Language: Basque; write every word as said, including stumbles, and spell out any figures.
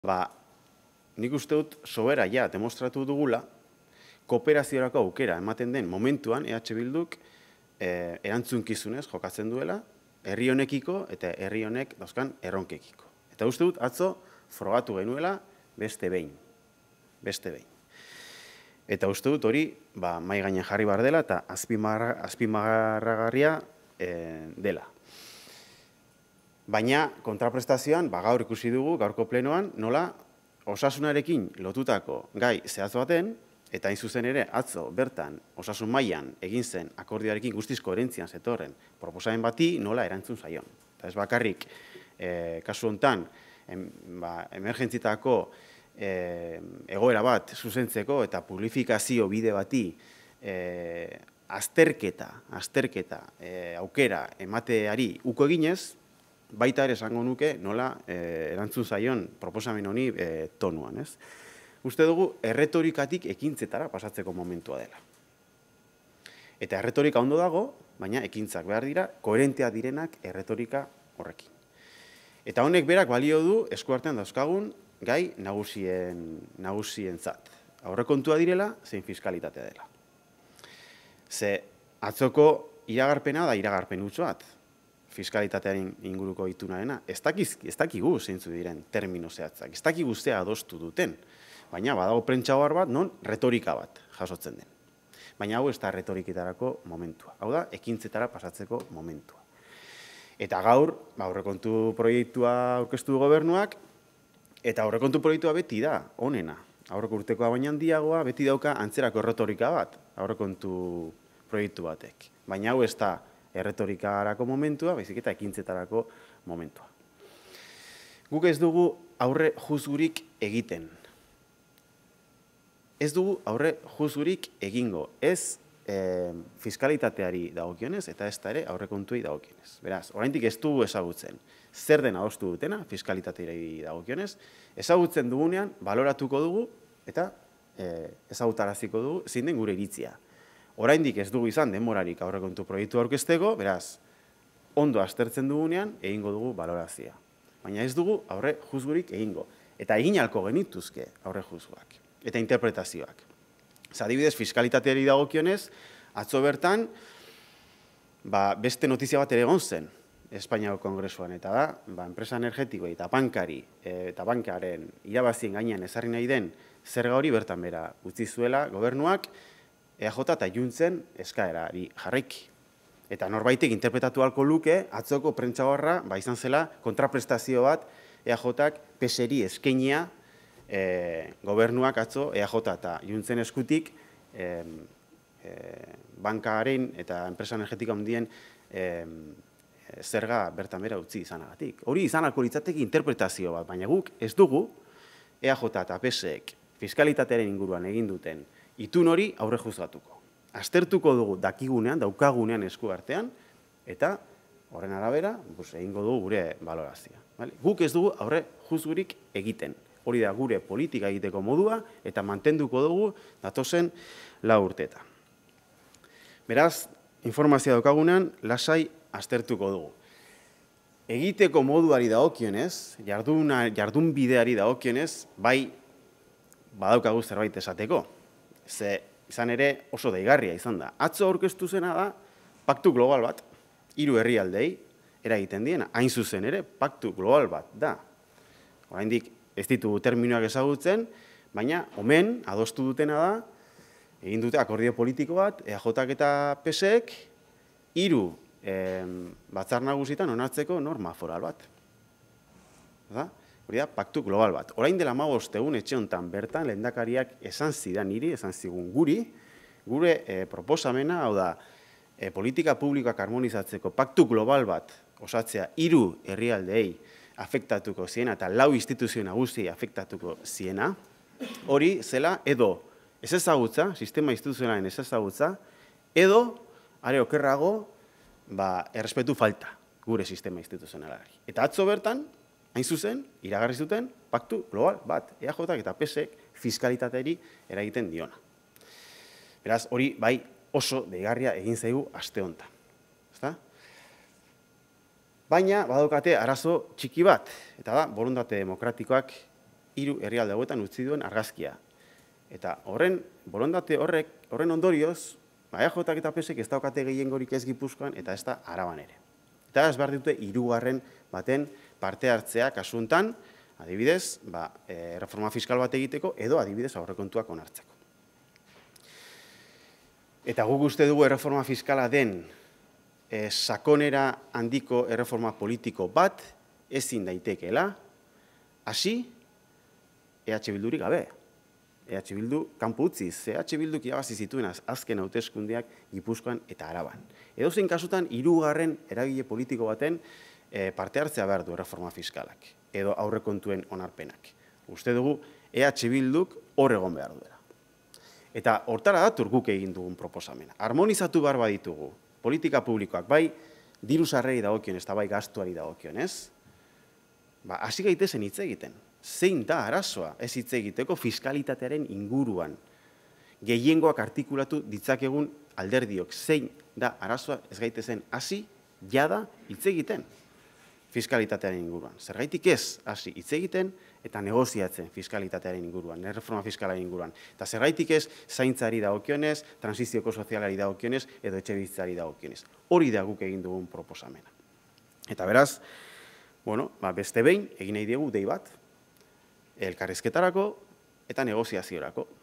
Ba, nik uste dut sobera ja demostratu dugula, kooperaziorako aukera ematen den momentuan E H Bilduk eh, erantzunkizunez jokatzen duela, herri honekiko eta herri honek dauzkan erronkekiko. Eta uste dut atzo frogatu genuela beste behin. Beste behin. Eta uste dut hori ba, mai gainean jarri bar dela eta azpimarragarria eh, dela. Baina kontraprestazioan, ba, gaur ikusi dugu, gaurko plenoan, nola osasunarekin lotutako gai zehatz baten, eta hain zuzen ere atzo bertan osasun mailan egin zen akordioarekin guztiz koherentzian zetorren proposamen bati nola erantzun zaion. Eta ez bakarrik, e, kasu honetan, em, ba, emergentzitako e, egoera bat zuzentzeko eta publifikazio bide bati e, azterketa, azterketa e, aukera emateari uko eginez, baita ere esango nuke nola e, erantzun zaion proposamen honi e, tonuan, ez? Uste dugu erretorikatik ekintzetara pasatzeko momentua dela. Eta erretorika ondo dago, baina ekintzak behar dira, koherentea direnak erretorika horrekin. Eta honek berak balio du eskuartean dauzkagun gai nagusien nagusientzat. Aurrekontua direla, zein fiskalitatea dela. Ze atzoko iragarpena da iragarpen hutsuat. Fiskalitatearen inguruko itunarena, ez dakigu zeintzu diren termino zehatzak, ez dakigu zea adostu duten, baina badago prentsa ohar bat non retorika bat jasotzen den. Baina hau ez da retoriketarako momentua, hau da ekintzetara pasatzeko momentua. Eta gaur, aurrekontu proiektua aurkeztu du gobernuak, eta aurrekontu proiektua beti da, onena. Aurreko urtekoa baina handiagoa, beti dauka antzerako erretorika bat, aurrekontu proiektu batek. Baina hau ez da erretorikarako momentua, baizik eta ekintzetarako momentua. Guk ez dugu aurre juzgurik egiten. Ez dugu aurre juzgurik egingo, ez e, fiskalitateari dagokionez eta ez da ere aurrekontuei dagokionez. Beraz, oraindik ez dugu ezagutzen. Zer den adostu dutena, fiskalitateari dagokionez, ezagutzen dugunean, baloratuko dugu eta e, ezagutaraziko dugu zein den gure iritzia. Oraindik ez dugu izan denborarik aurrekontu proiektu aurkezteko, beraz, ondo aztertzen dugunean, egingo dugu balorazioa. Baina ez dugu aurre juzgurik egingo. Eta egin ahalko genituzke aurre juzguak. Eta interpretazioak. Adibidez, fiskalitateari dagokionez, atzo bertan, ba, beste notizia bat ere egon zen, Espainiako Kongresuan, eta da, ba, enpresa energetikoa eta bankari, e, eta bankaren irabazien gainean ezarri nahi den zerga hori bertan bera utzi zuela gobernuak, E A J eta Juntzen eskaerari jarraiki. Eta norbaitek interpretatu ahalko luke, atzoko prentsa horra, ba izan zela, kontraprestazio bat E A Jak P S eri eskainia e, gobernuak atzo E A J eta Juntzen eskutik e, e, bankaren eta enpresa energetika handien e, zerga bertan bera utzi izanagatik. Hori izan ahalko litzateke interpretazio bat, baina guk ez dugu E A J eta P S ek fiskalitatearen inguruan egin duten itun hori aurre juzgatuko. Aztertuko dugu dakigunean, daukagunean esku artean, eta horren arabera, egingo dugu gure balorazioa. Guk ez dugu aurre juzgurik egiten. Hori da gure politika egiteko modua, eta mantenduko dugu datozen lau urteta. Beraz, informazioa daukagunean, lasai aztertuko dugu. Egiteko moduari dagokionez, jardun bideari dagokionez, bai badaukagu zerbait esateko. Ze izan ere oso deigarria izan da. Atzo aurkeztu zena da paktu global bat, hiru herrialdei eragiten diena, hain zuzen ere paktu global bat da. Oraindik ez ditugu terminoak ezagutzen, baina omen adostu dutena da, egin dute akordio politiko bat, E A Jak eta P S ek hiru batzar nagusitan onartzeko norma foral bat. Da? Hori da, paktu global bat. Orain dela hamabost egun etxe honetan bertan, lehendakariak esan zidan niri, esan zigun guri, gure e, proposamena, hau da, e, politika publikoak harmonizatzeko paktu global bat osatzea hiru herrialdeei afektatuko ziena eta lau instituzio nagusi afektatuko ziena, hori zela edo ez ezagutza, sistema instituzionalen ez ezagutza, edo, are okerrago, ba, errespetu falta gure sistema instituzionalari. Eta atzo bertan, hain zuzen, iragarri zuten paktu global bat, E A Jak eta P S ek fiskalitateari eragiten diona. Beraz, hori bai oso deigarria egin zaigu aste honetan. Baina, badaukate arazo txiki bat, eta da, borondate demokratikoak hiru herrialde hauetan utzi duen argazkia. Eta horren, borondate horrek, horren ondorioz, E J K eta P S Ek ez daukate gehiengorik ez Gipuzkoan eta ez da Araban ere. Eta ez behar dute hirugarren baten parte hartzea kasuntan, adibidez, ba, e, reforma fiskal bat egiteko edo adibidez aurrekontuak onartzeko. Eta guk uste dugu erreforma fiskala den e, sakonera handiko erreforma politiko bat ezin daitekeela, hasi E H Bildurik gabe. E H Bildu kanpo utziz, E H Bilduk irabazi zituen azken hauteskundeak Gipuzkoan eta Araban. Edozein kasutan hirugarren eragile politiko baten e, parte hartzea behar du erreforma fiskalak edo aurrekontuen onarpenak. Uste dugu E H Bilduk hor egon behar duela. Eta hortara dator guk egin dugun proposamena. Harmonizatu behar baditugu politika publikoak, bai diru sarrerei dagokionez eta bai gastuari dagokionez, ba, hasi gaitezen hitz egiten. Zein da arazoa ez hitz egiteko fiskalitatearen inguruan. Gehiengoak artikulatu ditzakegun alderdiok. Zein da arazoa ez gaitezen hasi jada hitz egiten fiskalitatearen inguruan. Zergaitik ez hasi hitz egiten eta negoziatzen fiskalitatearen inguruan, erreforma fiskalaren inguruan. Eta zergaitik ez zaintzari dagokionez, transizioko sozialari dagokionez edo etxebizitzari dagokionez. Hori da guk egin dugun proposamena. Eta beraz, bueno, ba, beste behin egin nahi diegu dei bat, elkarrizketarako eta negoziaziorako.